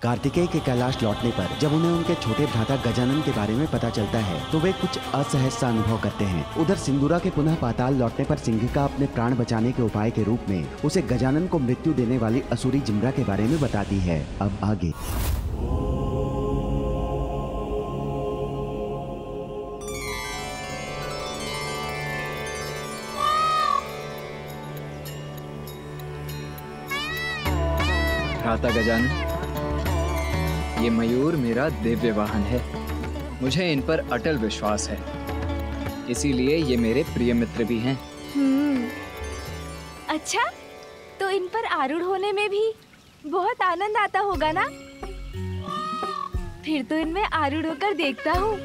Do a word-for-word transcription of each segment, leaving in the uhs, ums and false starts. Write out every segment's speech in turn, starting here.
कार्तिकेय के कैलाश लौटने पर जब उन्हें उनके छोटे भ्राता गजानन के बारे में पता चलता है तो वे कुछ असहज सा अनुभव करते हैं। उधर सिंदूरा के पुनः पाताल लौटने पर सिंघिका अपने प्राण बचाने के उपाय के रूप में उसे गजानन को मृत्यु देने वाली असुरी जिम्रा के बारे में बताती है। अब आगे भ्राता गजानन, ये मयूर मेरा दिव्य वाहन है। मुझे इन पर अटल विश्वास है, इसीलिए ये मेरे प्रिय मित्र भी हैं। हम्म, अच्छा, तो इन पर आरूढ़ होने में भी बहुत आनंद आता होगा ना? फिर तो इनमें आरूढ़ होकर देखता हूँ।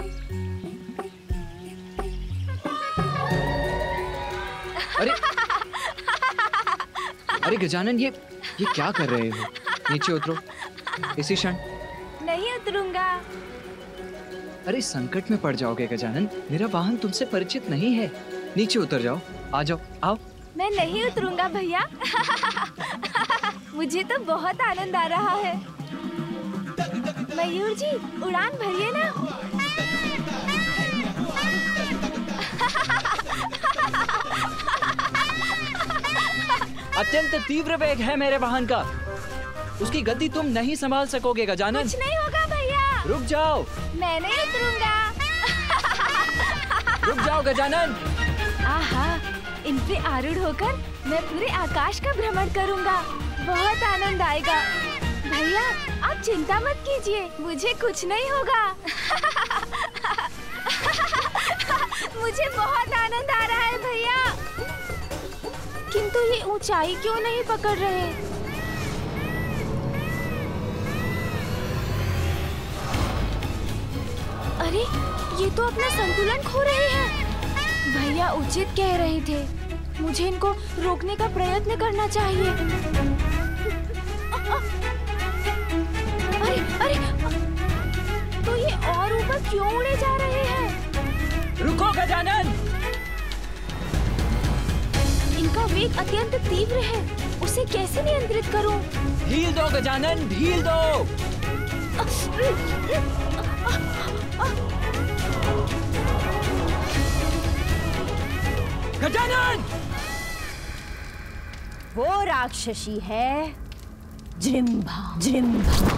अरे, अरे गजानन, ये ये क्या कर रहे हो? नीचे उतरो इसी क्षण। नहीं उतरूंगा। अरे संकट में पड़ जाओगे गजानन, मेरा वाहन तुमसे परिचित नहीं है। नीचे उतर जाओ, आ जाओ, आओ। मैं नहीं उतरूंगा भैया। मुझे तो बहुत आनंद आ रहा है। मयूर जी, उड़ान भरिए ना। अत्यंत तीव्र वेग है मेरे वाहन का, उसकी गति तुम नहीं संभाल सकोगे गजानन। कुछ नहीं होगा भैया। रुक जाओ। मैं नहीं उतरूंगा। रुक जाओ गजानन। आहा, इन पे आरूढ़ होकर मैं पूरे आकाश का भ्रमण करूंगा। बहुत आनंद आएगा। भैया, आप चिंता मत कीजिए, मुझे कुछ नहीं होगा। मुझे बहुत आनंद आ रहा है भैया। किंतु ये ऊंचाई क्यों नहीं पकड़ रहे? अरे, ये तो अपना संतुलन खो रहे हैं। भैया उचित कह रहे थे, मुझे इनको रोकने का प्रयत्न करना चाहिए। अरे, अरे, तो ये और ऊपर क्यों उड़े जा रहे हैं? रुको गजानन। इनका वेग अत्यंत तीव्र है, उसे कैसे नियंत्रित करूं? ढील दो गजानन, ढील दो। गजानन! वो राक्षसी है जिम्भा। जिम्भा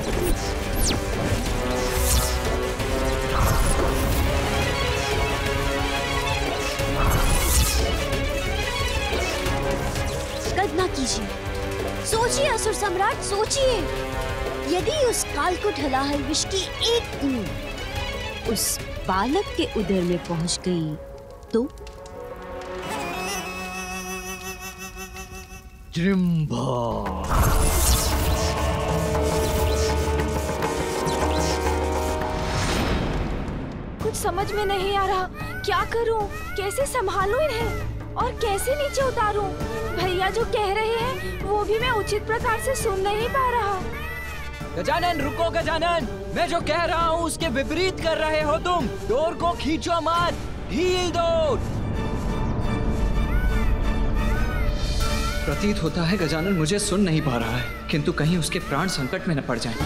ना कीजिए, सोचिए असुर सम्राट, सोचिए। यदि उस काल को ढलाहल विष की एक बूंद उस बालक के उदर में पहुंच गई तो? जिम्भा। कुछ समझ में नहीं आ रहा, क्या करूं? कैसे संभालूं इन्हें और कैसे नीचे उतारूं? भैया जो कह रहे हैं वो भी मैं उचित प्रकार से सुन नहीं पा रहा। गजानन रुको गजानन, मैं जो कह रहा हूँ उसके विपरीत कर रहे हो तुम। डोर को खींचो मत, ढील दो। प्रतीत होता है गजानन मुझे सुन नहीं पा रहा है, किंतु कहीं उसके प्राण संकट में न पड़ जाएं।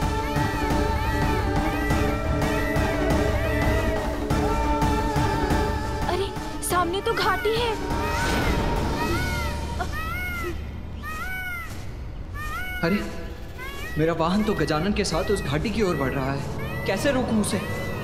अरे सामने तो घाटी है। अरे मेरा वाहन तो गजानन के साथ उस घाटी की ओर बढ़ रहा है, कैसे रोकूं उसे?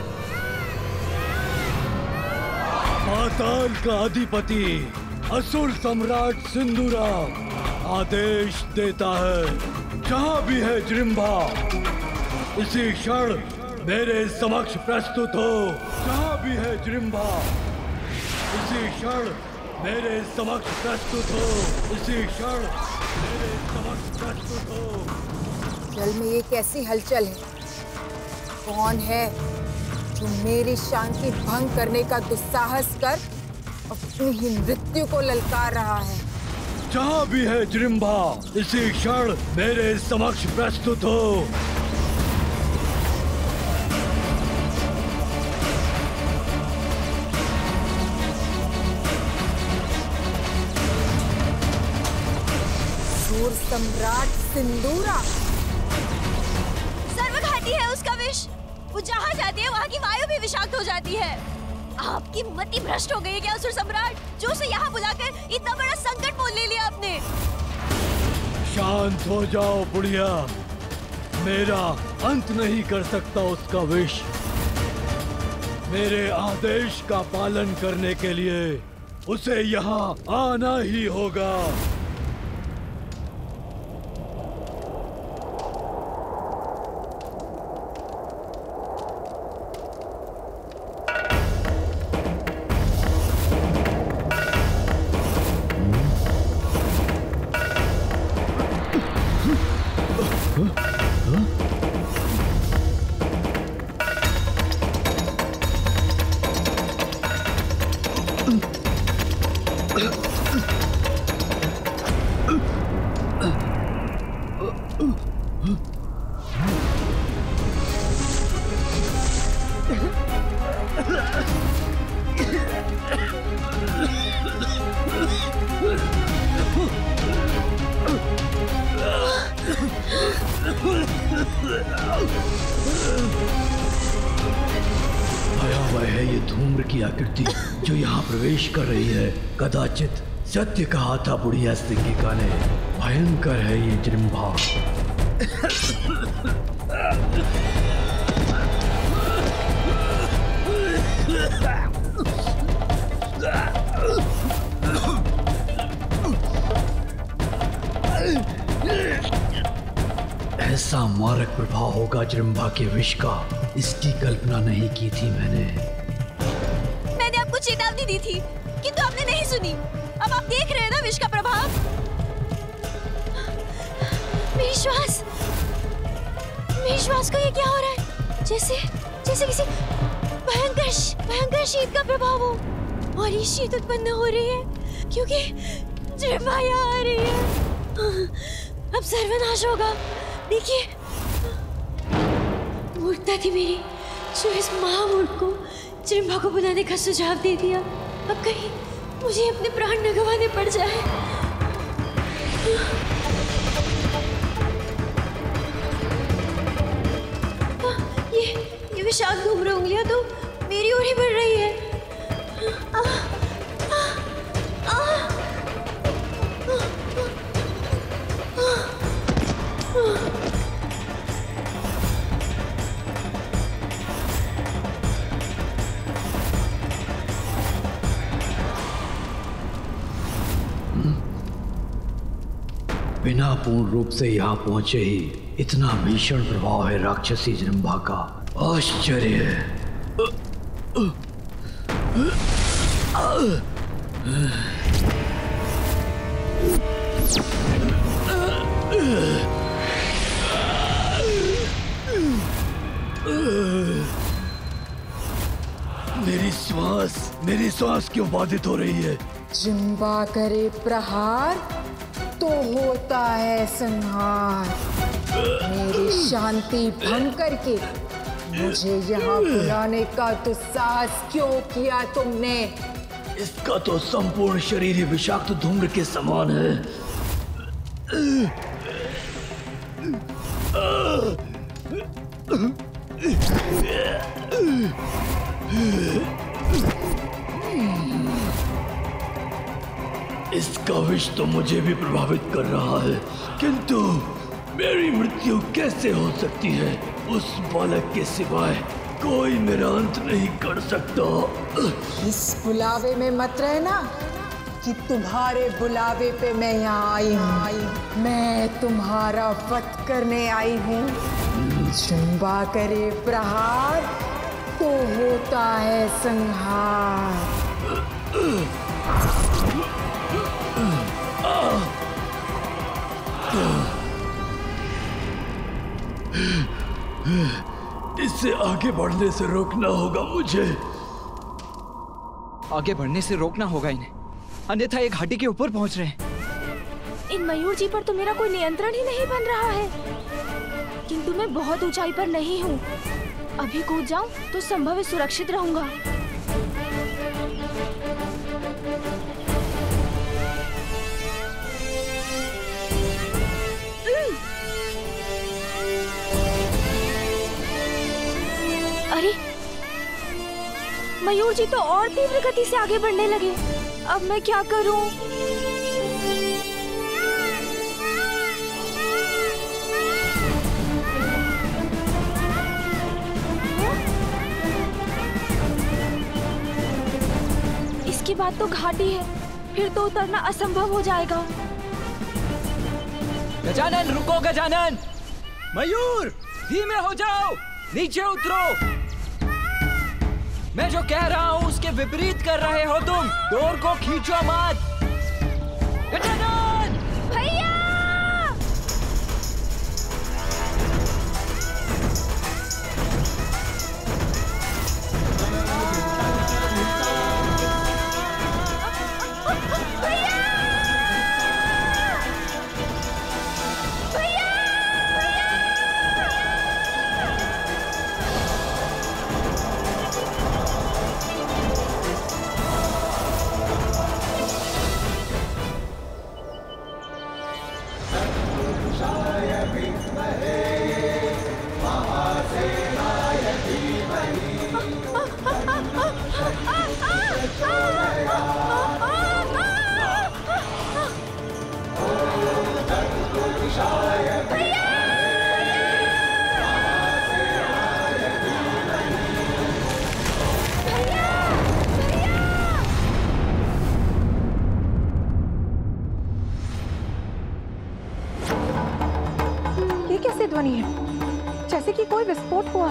पाताल का अधिपति असुर सम्राट सिंदूरा आदेश देता है, जहां भी है जिम्भा इसी क्षण मेरे समक्ष प्रस्तुत हो। जहां भी है जिम्भा इसी क्षण मेरे समक्ष प्रस्तुत हो। इसी क्षण मेरे समक्ष प्रस्तुत हो। जल में ये कैसी हलचल है? कौन है जो मेरी शांति भंग करने का दुस्साहस कर अपनी ही मृत्यु को ललकार रहा है? जहां भी है जिम्भा इसी क्षण मेरे समक्ष प्रस्तुत हो। असुर सम्राट सिंदूरा, विष, वो जहाँ जाती है वहाँ की वायु भी विषाक्त हो जाती है। आपकी मति भ्रष्ट हो गई है क्या असुर सम्राट, जो उसे यहाँ बुलाकर इतना बड़ा संकट मोल ले लिया आपने? शांत हो जाओ बुढ़िया, मेरा अंत नहीं कर सकता उसका विष। मेरे आदेश का पालन करने के लिए उसे यहाँ आना ही होगा। भयावह है ये धूम्र की आकृति जो यहाँ प्रवेश कर रही है। कदाचित सत्य कहा था बुढ़िया सिंगिका ने, भयंकर है ये जृंभा। ऐसा मारक प्रभाव होगा जृंभा के विष का, इसकी कल्पना नहीं की थी मैंने। मैंने आपको चेतावनी दी थी किंतु आपने नहीं सुनी। अब आप देख रहे हैं ना विष का प्रभाव। मेरी श्वास मेरी श्वास को ये क्या हो रहा है? जैसे जैसे किसी भयंकर भयंकर शीत का प्रभाव हो, और ये शीत उत्पन्न हो रही है क्योंकि जृंभा यहाँ आ रही है। अब सर्वनाश होगा। देखिए, मूर्खता थी मेरी जो इस महामूर्ख को जृंभा को बुलाने का सुझाव दे दिया। अब कहीं मुझे अपने प्राण न गंवाने पड़ जाए। ये ये विषाक्त धूम्र उंगलियां तो मेरी ओर ही बढ़ रही है। आ, आ, आ, आ, बिना पूर्ण रूप से यहाँ पहुंचे ही इतना भीषण प्रभाव है राक्षसी जृंभा का। आश्चर्य है। मेरी श्वास मेरी श्वास क्यों बाधित हो रही है? जृंभा करे प्रहार तो होता है संहार। मेरी शांति भंग करके मुझे यहाँ बुलाने का दुस्साहस क्यों किया तुमने? इसका तो संपूर्ण शरीर ही विषाक्त धूम्र के समान है। इसका विष तो मुझे भी प्रभावित कर रहा है, किंतु मेरी मृत्यु कैसे हो सकती है? उस बालक के सिवाय कोई मेरा अंत नहीं कर सकता। इस बुलावे में मत रहना कि तुम्हारे बुलावे पे मैं यहाँ आई हूँ। मैं तुम्हारा वध करने आई हूँ। जृंभा करे प्रहार तो होता है संहार। इससे आगे बढ़ने से रोकना होगा मुझे। आगे बढ़ने से रोकना होगा इन्हें, अन्यथा एक घाटी के ऊपर पहुंच रहे हैं। इन मयूर जी पर तो मेरा कोई नियंत्रण ही नहीं बन रहा है, किंतु मैं बहुत ऊंचाई पर नहीं हूँ। अभी कूद जाऊं तो संभव है सुरक्षित रहूंगा। मयूर जी तो और तीव्र गति से आगे बढ़ने लगे। अब मैं क्या करूं? इसकी बात तो घाटी है, फिर तो उतरना असंभव हो जाएगा। गजानन रुको, गजानन! मयूर धीमे हो जाओ, नीचे उतरो। मैं जो कह रहा हूँ उसके विपरीत कर रहे हो तुम। डोर को खींचो मत। गजानन! भैया! ये कैसे ध्वनि है? जैसे कि कोई विस्फोट हुआ।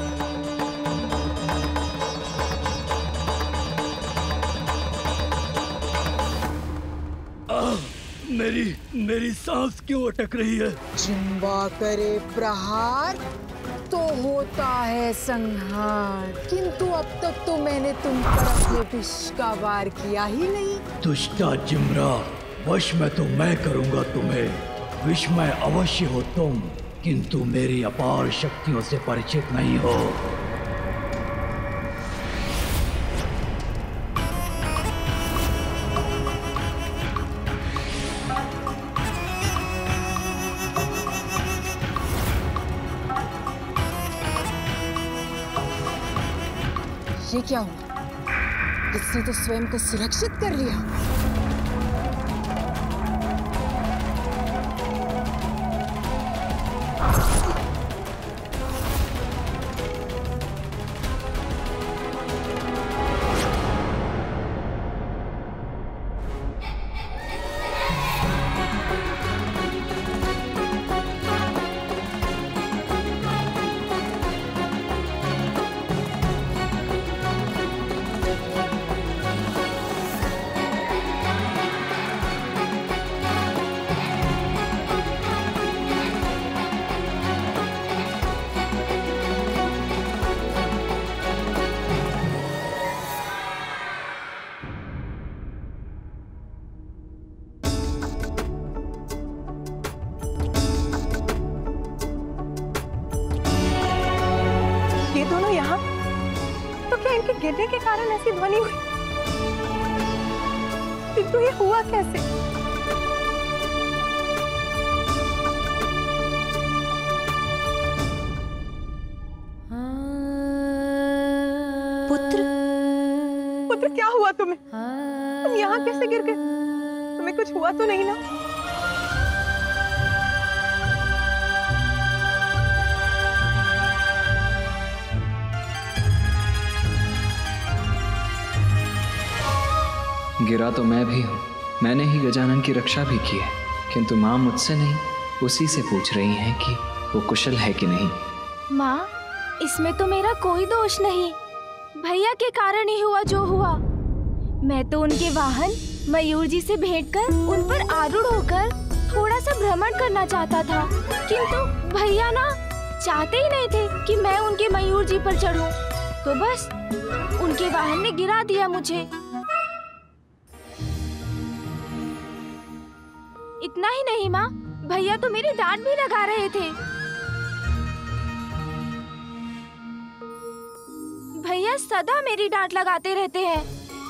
आ, मेरी मेरी सांस क्यों अटक रही है? जिम्बा करे प्रहार तो होता है संहार, किंतु अब तक तो मैंने तुम पर अपने विष का वार किया ही नहीं। दुष्टा जिम्रा, वश में तो मैं करूंगा तुम्हें। विस्मय अवश्य हो तुम, किंतु मेरी अपार शक्तियों से परिचित नहीं हो। ये क्या हुआ? इसने तो स्वयं को सुरक्षित कर लिया। गिरने के कारण ऐसी ध्वनि हुई, किंतु ये हुआ कैसे? पुत्र, पुत्र क्या हुआ तुम्हें? तुम यहाँ कैसे गिर गए? तुम्हें कुछ हुआ तो नहीं ना? गिरा तो मैं भी हूँ, मैंने ही गजानन की रक्षा भी की है, किंतु माँ मुझसे नहीं उसी से पूछ रही हैं कि वो कुशल है कि नहीं। माँ, इसमें तो मेरा कोई दोष नहीं, भैया के कारण ही हुआ जो हुआ। मैं तो उनके वाहन मयूर जी से भेंट कर उन पर आरूढ़ होकर थोड़ा सा भ्रमण करना चाहता था, किंतु भैया ना चाहते ही नहीं थे कि मैं उनके मयूर जी पर चढ़ूं, तो बस उनके वाहन ने गिरा दिया मुझे। इतना ही नहीं माँ, भैया तो मेरी डांट भी लगा रहे थे। भैया सदा मेरी डांट लगाते रहते हैं।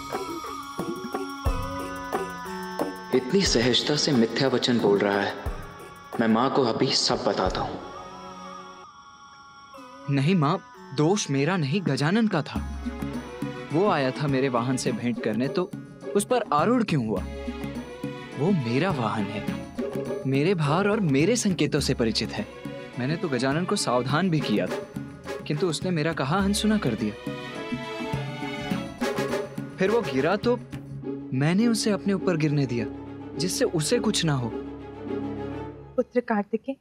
इतनी सहजता से मिथ्या वचन बोल रहा है, मैं माँ को अभी सब बताता हूँ। नहीं माँ, दोष मेरा नहीं गजानन का था। वो आया था मेरे वाहन से भेंट करने, तो उस पर आरूढ़ क्यों हुआ? वो मेरा वाहन है, मेरे भार और मेरे संकेतों से परिचित है। मैंने तो गजानन को सावधान भी किया था, किंतु उसने मेरा कहा अनसुना कर दिया। फिर वो गिरा तो मैंने उसे अपने ऊपर गिरने दिया, जिससे उसे कुछ ना हो। पुत्र कार्तिकेय,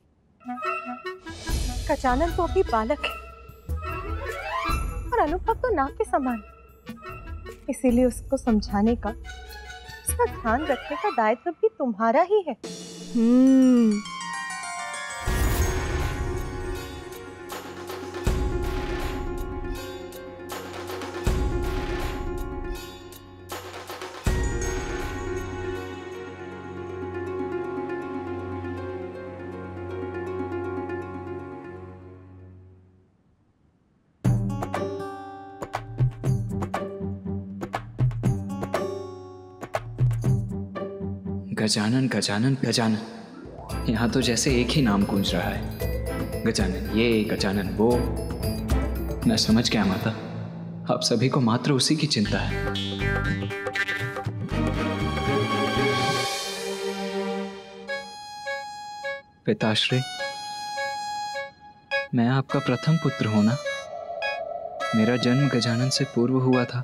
गजानन तो अभी बालक है और अनुभव तो नाव के समान, इसीलिए उसको समझाने का, उसका ध्यान रखने का दायित्व भी तुम्हारा ही है। हम्म गजानन गजानन गजानन, यहाँ तो जैसे एक ही नाम गूंज रहा है। गजानन ये, गजानन वो। मैं समझ गया माता, आप सभी को मात्र उसी की चिंता है। पिताश्री, मैं आपका प्रथम पुत्र हूं ना। मेरा जन्म गजानन से पूर्व हुआ था।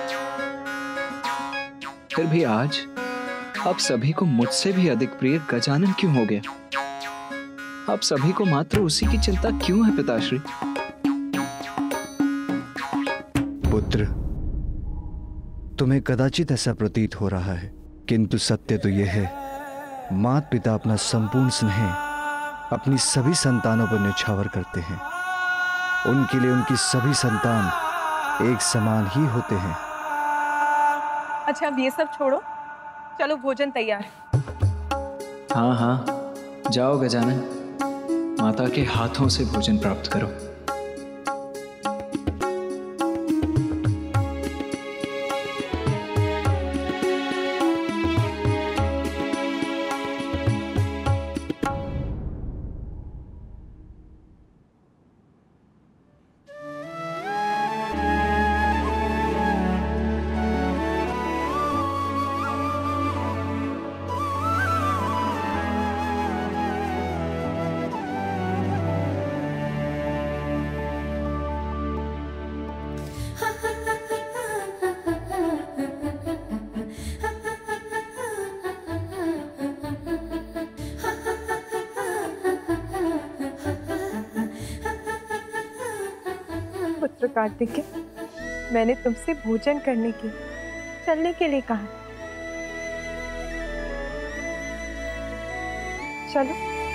फिर भी आज आप सभी को मुझसे भी अधिक प्रिय गजानन क्यों हो गया? आप सभी को मात्र उसी की चिंता क्यों है पिताश्री? पुत्र, तुम्हें कदाचित ऐसा प्रतीत हो रहा है, किंतु सत्य तो यह है, माता पिता अपना संपूर्ण स्नेह अपनी सभी संतानों पर न्यौछावर करते हैं। उनके लिए उनकी सभी संतान एक समान ही होते हैं। अच्छा, अब ये सब छोड़ो, चलो भोजन तैयार है। हाँ हाँ, जाओ गजानन, माता के हाथों से भोजन प्राप्त करो। पुत्र कार्तिकेय, मैंने तुमसे भोजन करने की, चलने के लिए कहा। चलो।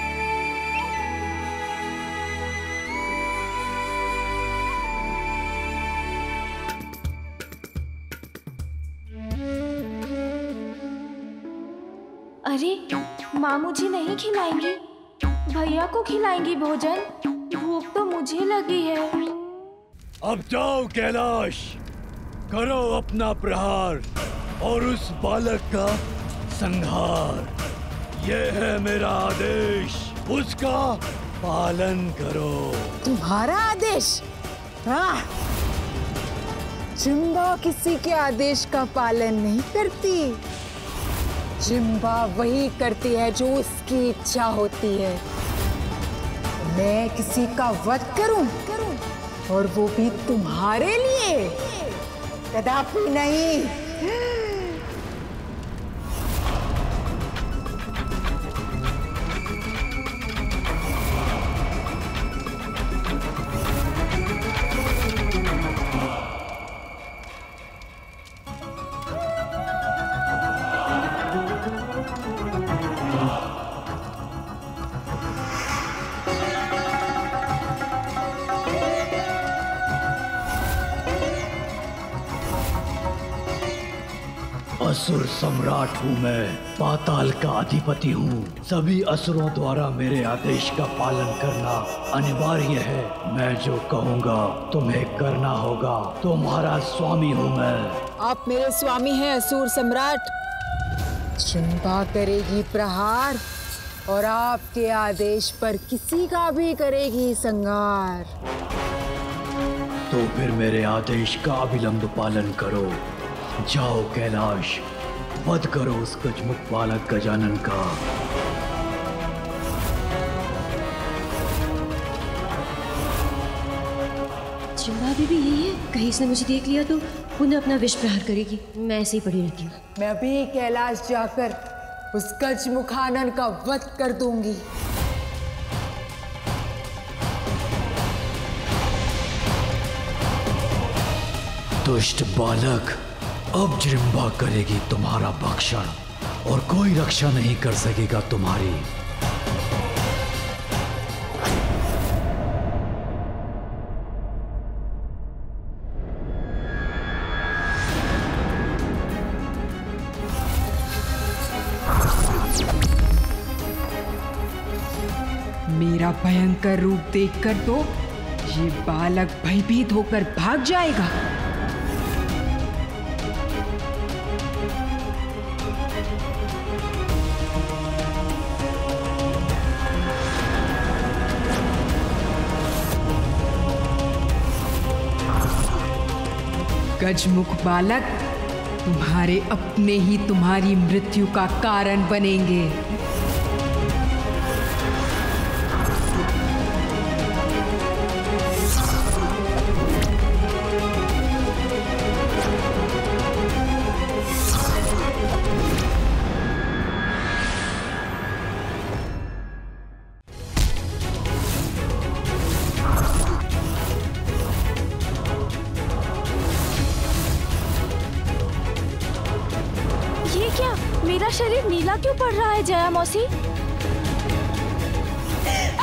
अरे, माँ मुझे नहीं खिलाएंगी, भैया को खिलाएंगी भोजन। भूख तो मुझे लगी है। अब जाओ कैलाश, करो अपना प्रहार और उस बालक का संहार। यह है मेरा आदेश, उसका पालन करो। तुम्हारा आदेश? हाँ, जिम्बा किसी के आदेश का पालन नहीं करती। जिम्बा वही करती है जो उसकी इच्छा होती है। मैं किसी का वध करूं, करूं और वो भी तुम्हारे लिए? कदापि नहीं। असुर सम्राट हूँ मैं, पाताल का अधिपति हूँ। सभी असुरों द्वारा मेरे आदेश का पालन करना अनिवार्य है। मैं जो कहूँगा तुम्हें करना होगा। तुम्हारा स्वामी हूँ मैं। आप मेरे स्वामी हैं असुर सम्राट। जिम्बा करेगी प्रहार और आपके आदेश पर किसी का भी करेगी संहार। तो फिर मेरे आदेश का अविलंब पालन करो। जाओ कैलाश, वध करो उस गजमुख बालक गजानन का। जिम्बा भी यही है, कहीं इसने मुझे देख लिया तो पुनः अपना विष प्रहार करेगी। मैं ऐसे ही पड़ी रहती हूँ। मैं अभी कैलाश जाकर उस गजमुखानन का वध कर दूंगी। दुष्ट बालक, अब जृंभा करेगी तुम्हारा भक्षण और कोई रक्षा नहीं कर सकेगा तुम्हारी। मेरा भयंकर रूप देखकर तो ये बालक भयभीत होकर भाग जाएगा। गजमुख बालक, तुम्हारे अपने ही तुम्हारी मृत्यु का कारण बनेंगे। मेरा शरीर नीला क्यों पड़ रहा है जया मौसी?